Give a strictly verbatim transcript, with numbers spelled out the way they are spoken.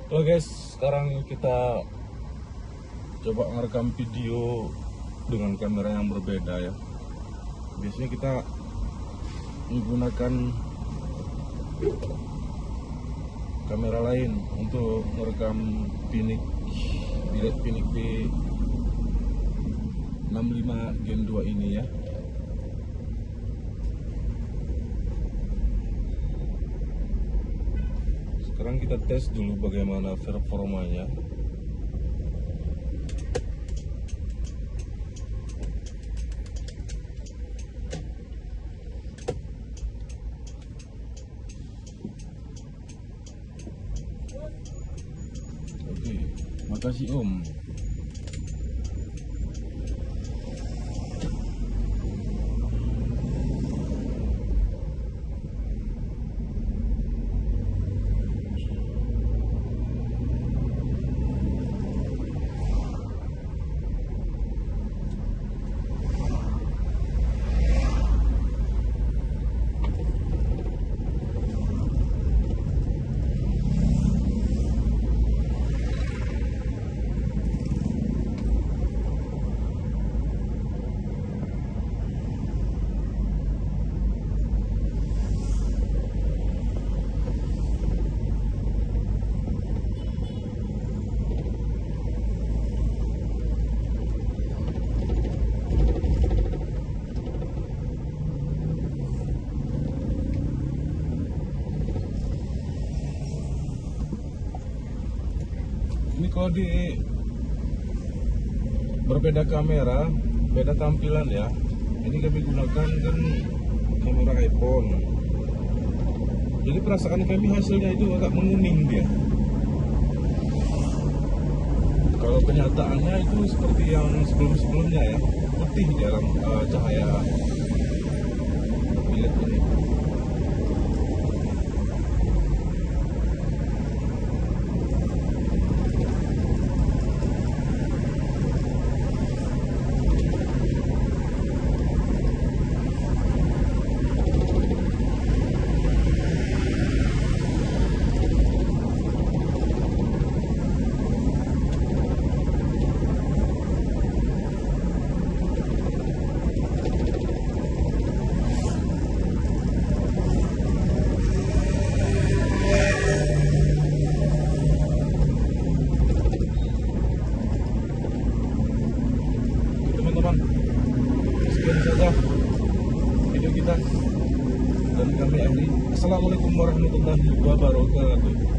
Halo guys, sekarang kita coba ngerekam video dengan kamera yang berbeda ya. Biasanya kita menggunakan kamera lain untuk merekam pinik bilet pinik B enam lima Gen dua ini ya. Sekarang kita tes dulu bagaimana performanya. Oke, makasih Om. Ini kalau di berbeda kamera, beda tampilan ya. Ini kami gunakan kan kamera iPhone. Jadi perasaan kami hasilnya itu agak menguning dia. Kalau kenyataannya itu seperti yang sebelum-sebelumnya ya, putih dalam uh, cahaya bilet ini. Sekian saja video kita dan kami akhiri. Assalamualaikum warahmatullahi wabarakatuh.